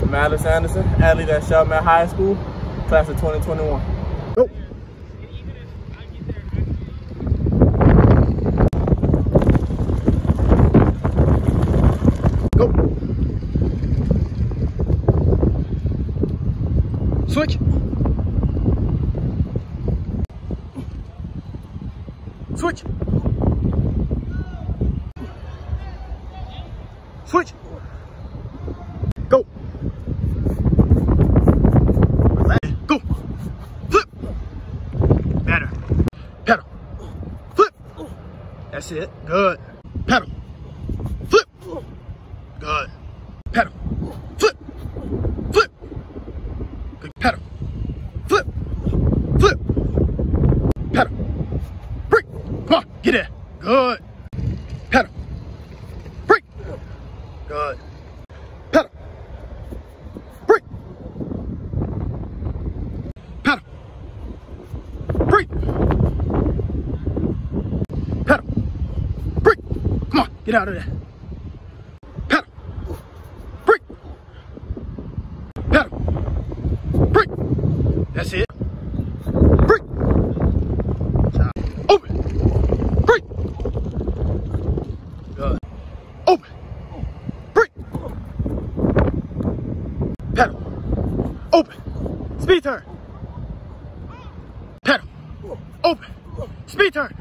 I'm Alex Anderson, athlete at Chalmette High School, class of 2021. Go. Go. Switch. Switch. Switch. Go. Go. Flip. Better. Pedal. Flip. That's it. Good. Pedal. Flip. Good. Pedal. Flip. Flip. Good. Pedal. Flip. Flip. Pedal. Break. Come on. Get in. Good. Pedal. Break. Good. Pedal. Break. Pedal. Break. Pedal. Break. Come on. Get out of there. Pedal. Break. Pedal. Break. That's it. Break. Open. Break. Good. Open. Break. Pedal. Open. Speed turn. Pedal. Open. Speed turn.